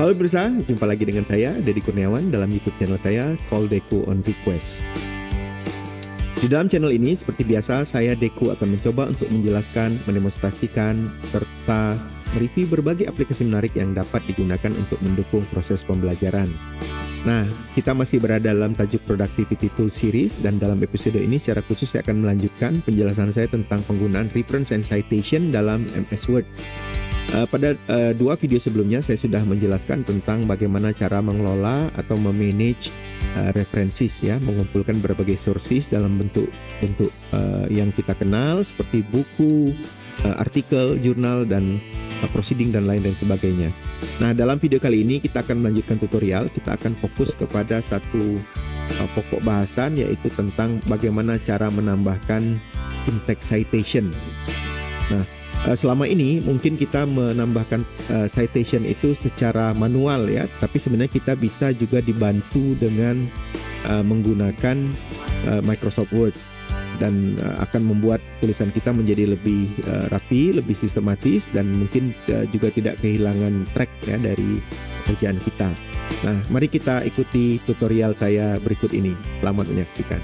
Halo pemirsa, jumpa lagi dengan saya, Deddy Kurniawan, dalam YouTube channel saya, Call Deku on Request. Di dalam channel ini, seperti biasa, saya Deku akan mencoba untuk menjelaskan, mendemonstrasikan, serta mereview berbagai aplikasi menarik yang dapat digunakan untuk mendukung proses pembelajaran. Nah, kita masih berada dalam tajuk Productivity Tool Series, dan dalam episode ini secara khusus saya akan melanjutkan penjelasan saya tentang penggunaan reference and citation dalam MS Word. Pada dua video sebelumnya saya sudah menjelaskan tentang bagaimana cara mengelola atau memanage references, ya, mengumpulkan berbagai sources dalam bentuk yang kita kenal seperti buku, artikel, jurnal, dan proceeding dan lain sebagainya. Nah, dalam video kali ini kita akan melanjutkan tutorial. Kita akan fokus kepada satu pokok bahasan, yaitu tentang bagaimana cara menambahkan in-text citation. Nah, selama ini mungkin kita menambahkan citation itu secara manual, ya, tapi sebenarnya kita bisa juga dibantu dengan menggunakan Microsoft Word, dan akan membuat tulisan kita menjadi lebih rapi, lebih sistematis, dan mungkin juga tidak kehilangan track, ya, dari kerjaan kita. Nah, mari kita ikuti tutorial saya berikut ini. Selamat menyaksikan.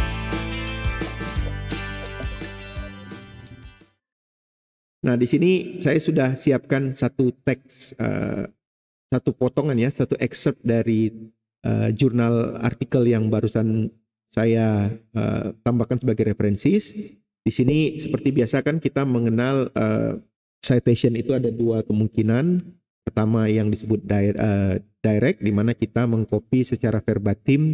Nah, di sini saya sudah siapkan satu teks, satu potongan, ya, satu excerpt dari jurnal artikel yang barusan saya tambahkan sebagai referensis. Di sini seperti biasa kan kita mengenal citation itu ada dua kemungkinan. Pertama yang disebut direct, di mana kita mengcopy secara verbatim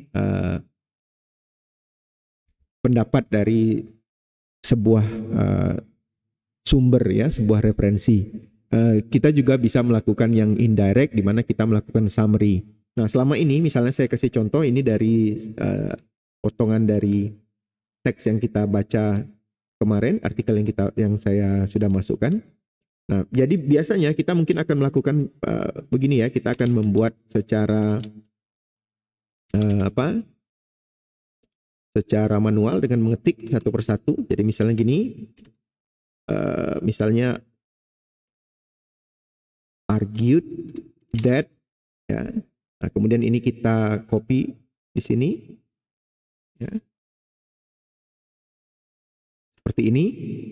pendapat dari sebuah sumber, ya, sebuah referensi. Kita juga bisa melakukan yang indirect, di mana kita melakukan summary. Nah, selama ini misalnya saya kasih contoh ini dari potongan dari teks yang kita baca kemarin, artikel yang saya sudah masukkan. Nah, jadi biasanya kita mungkin akan melakukan begini, ya, kita akan membuat secara secara manual dengan mengetik satu persatu. Jadi misalnya gini. Misalnya argued that, ya. Nah, kemudian ini kita copy di sini, ya, seperti ini,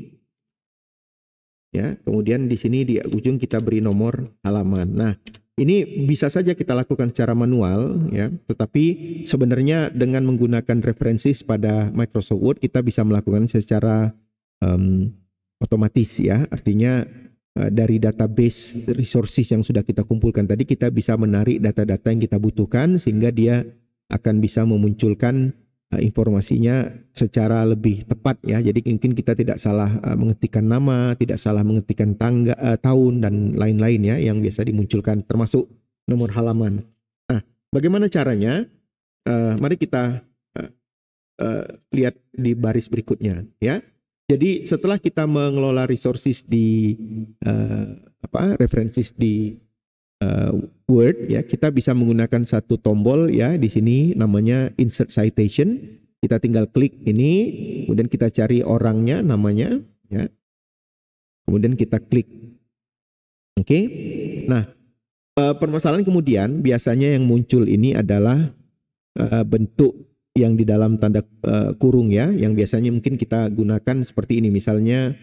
ya. Kemudian di sini di ujung kita beri nomor halaman. Nah, ini bisa saja kita lakukan secara manual, ya, tetapi sebenarnya dengan menggunakan references pada Microsoft Word kita bisa melakukan secara otomatis, ya. Artinya dari database resources yang sudah kita kumpulkan tadi, kita bisa menarik data-data yang kita butuhkan sehingga dia akan bisa memunculkan informasinya secara lebih tepat, ya. Jadi mungkin kita tidak salah mengetikkan nama, tidak salah mengetikkan tahun dan lain-lain, ya, yang biasa dimunculkan, termasuk nomor halaman. Nah, bagaimana caranya? Mari kita lihat di baris berikutnya, ya. Jadi setelah kita mengelola resources di references di Word, ya, kita bisa menggunakan satu tombol, ya, di sini namanya Insert Citation. Kita tinggal klik ini, kemudian kita cari orangnya, namanya, ya. Kemudian kita klik. Oke. Nah, permasalahan kemudian biasanya yang muncul ini adalah bentuk yang di dalam tanda kurung, ya, yang biasanya mungkin kita gunakan seperti ini. Misalnya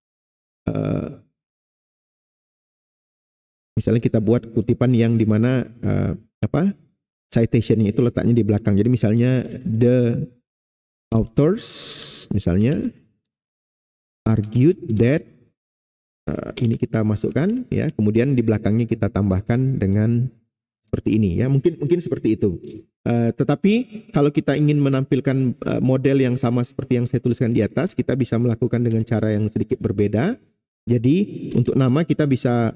kita buat kutipan yang dimana citationnya itu letaknya di belakang. Jadi misalnya the authors, misalnya argued that, ini kita masukkan, ya, kemudian di belakangnya kita tambahkan dengan seperti ini, ya, mungkin seperti itu. Tetapi kalau kita ingin menampilkan model yang sama seperti yang saya tuliskan di atas, kita bisa melakukan dengan cara yang sedikit berbeda. Jadi untuk nama kita bisa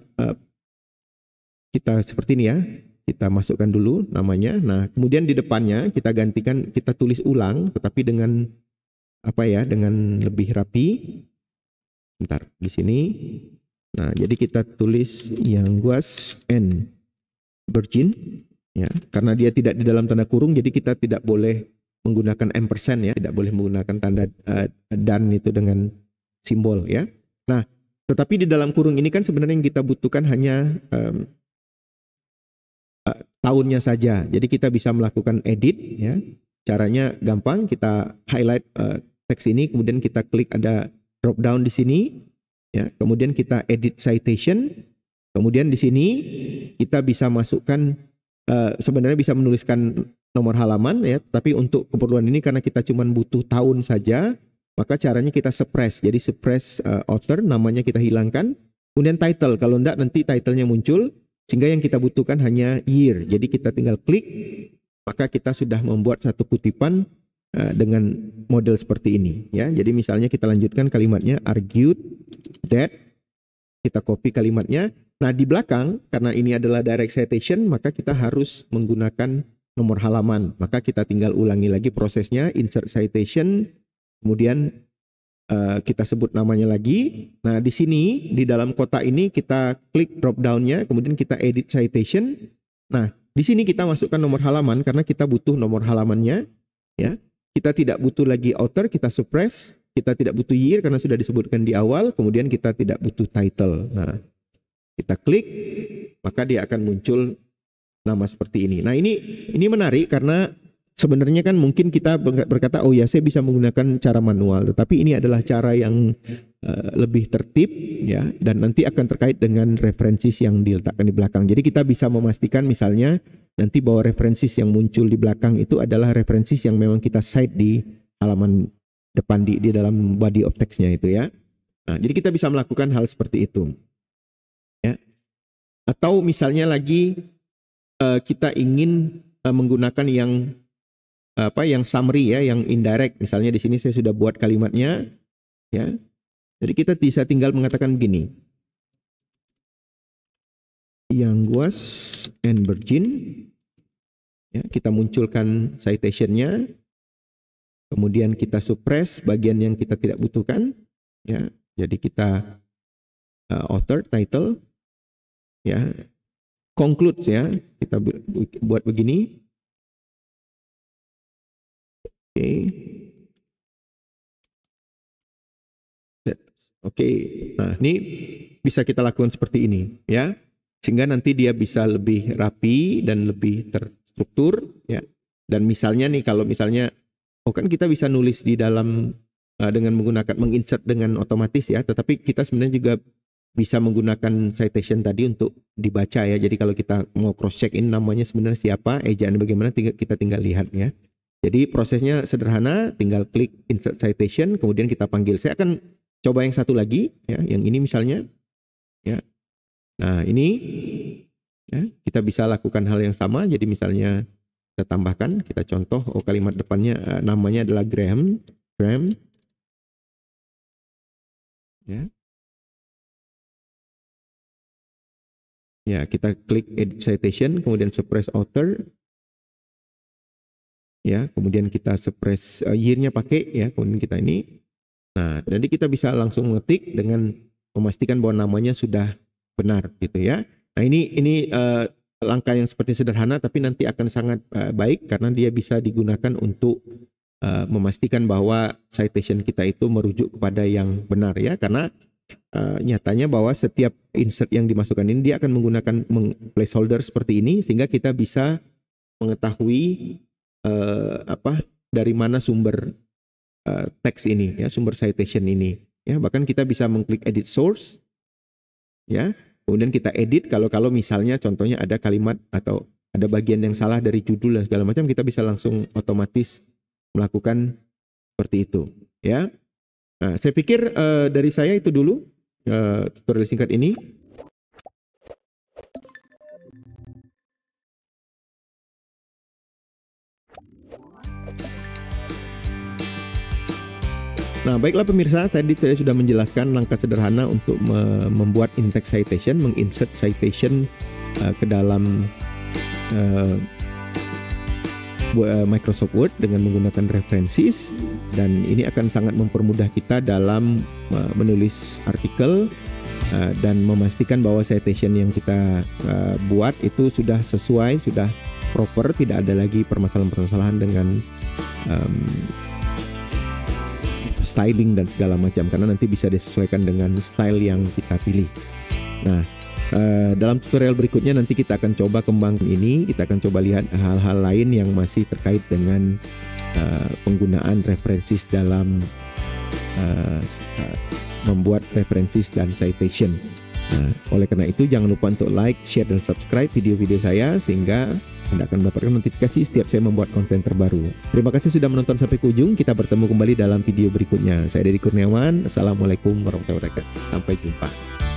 kita seperti ini, ya, kita masukkan dulu namanya. Nah, kemudian di depannya kita gantikan, kita tulis ulang, tetapi dengan dengan lebih rapi. Bentar, di sini. Nah, jadi kita tulis yang was and virgin, ya, karena dia tidak di dalam tanda kurung, jadi kita tidak boleh menggunakan ampersand, ya, tidak boleh menggunakan tanda dan itu dengan simbol, ya. Nah, tetapi di dalam kurung ini kan sebenarnya yang kita butuhkan hanya tahunnya saja. Jadi kita bisa melakukan edit ya. Caranya gampang, kita highlight teks ini, kemudian kita klik ada drop down di sini ya. Kemudian kita edit citation. Kemudian di sini kita bisa masukkan sebenarnya bisa menuliskan nomor halaman ya, tapi untuk keperluan ini karena kita cuma butuh tahun saja, maka caranya kita suppress. Jadi suppress author, namanya kita hilangkan. Kemudian title, kalau enggak nanti titlenya muncul, sehingga yang kita butuhkan hanya year. Jadi kita tinggal klik, maka kita sudah membuat satu kutipan dengan model seperti ini ya. Jadi misalnya kita lanjutkan kalimatnya, argued that, kita copy kalimatnya. Nah di belakang, karena ini adalah direct citation, maka kita harus menggunakan nomor halaman. Maka kita tinggal ulangi lagi prosesnya, insert citation, kemudian kita sebut namanya lagi. Nah di sini, di dalam kotak ini kita klik drop down-nya, kemudian kita edit citation. Nah di sini kita masukkan nomor halaman karena kita butuh nomor halamannya ya. Kita tidak butuh lagi author, kita suppress. Kita tidak butuh year karena sudah disebutkan di awal. Kemudian kita tidak butuh title. Nah kita klik, maka dia akan muncul nama seperti ini. Nah ini menarik karena sebenarnya kan mungkin kita berkata, oh ya saya bisa menggunakan cara manual, tetapi ini adalah cara yang lebih tertib ya, dan nanti akan terkait dengan referensis yang diletakkan di belakang. Jadi kita bisa memastikan misalnya nanti bahwa referensis yang muncul di belakang itu adalah referensis yang memang kita cite di halaman depan di dalam body of text-nya itu ya. Nah, jadi kita bisa melakukan hal seperti itu. Ya. Atau misalnya lagi kita ingin menggunakan yang summary ya, yang indirect. Misalnya di sini saya sudah buat kalimatnya ya. Jadi kita bisa tinggal mengatakan begini. Yanguas and Virgin. Ya, kita munculkan citation-nya. Kemudian kita suppress bagian yang kita tidak butuhkan ya. Jadi kita author, title ya. Concludes ya. Kita buat begini. Oke. Nah, ini bisa kita lakukan seperti ini ya. Sehingga nanti dia bisa lebih rapi dan lebih terstruktur ya. Dan misalnya nih kalau misalnya kan kita bisa nulis di dalam dengan menggunakan menginsert dengan otomatis ya, tetapi kita sebenarnya juga bisa menggunakan citation tadi untuk dibaca ya. Jadi kalau kita mau cross check ini namanya sebenarnya siapa, ejaan bagaimana, kita tinggal lihat ya. Jadi prosesnya sederhana, tinggal klik insert citation, kemudian kita panggil. Saya akan coba yang satu lagi, ya, yang ini misalnya. Ya. Nah ini, ya, kita bisa lakukan hal yang sama. Jadi misalnya kita tambahkan, kita contoh, kalimat depannya namanya adalah Graham. Ya. Ya, kita klik edit citation, kemudian suppress author. Ya, kemudian kita suppress year-nya pakai ya, kemudian kita ini. Nah, jadi kita bisa langsung ngetik dengan memastikan bahwa namanya sudah benar gitu ya. Nah, ini langkah yang seperti sederhana tapi nanti akan sangat baik karena dia bisa digunakan untuk memastikan bahwa citation kita itu merujuk kepada yang benar ya, karena nyatanya bahwa setiap insert yang dimasukkan ini dia akan menggunakan placeholder seperti ini sehingga kita bisa mengetahui dari mana sumber teks ini ya, sumber citation ini ya. Bahkan kita bisa mengklik edit source ya, kemudian kita edit kalau misalnya contohnya ada kalimat atau ada bagian yang salah dari judul dan segala macam, kita bisa langsung otomatis melakukan seperti itu ya. Nah, saya pikir dari saya itu dulu tutorial singkat ini. Nah, baiklah pemirsa, tadi saya sudah menjelaskan langkah sederhana untuk membuat in-text citation, menginsert citation ke dalam Microsoft Word dengan menggunakan references, dan ini akan sangat mempermudah kita dalam menulis artikel dan memastikan bahwa citation yang kita buat itu sudah sesuai, sudah proper, tidak ada lagi permasalahan-permasalahan dengan styling dan segala macam, karena nanti bisa disesuaikan dengan style yang kita pilih. Nah, Dalam tutorial berikutnya nanti kita akan coba kembangkan ini, kita akan coba lihat hal-hal lain yang masih terkait dengan penggunaan references dalam membuat references dan citation. Nah, oleh karena itu jangan lupa untuk like, share, dan subscribe video-video saya sehingga Anda akan mendapatkan notifikasi setiap saya membuat konten terbaru. Terima kasih sudah menonton sampai ke ujung. Kita bertemu kembali dalam video berikutnya. Saya Deddy Kurniawan. Assalamualaikum warahmatullahi wabarakatuh. Sampai jumpa.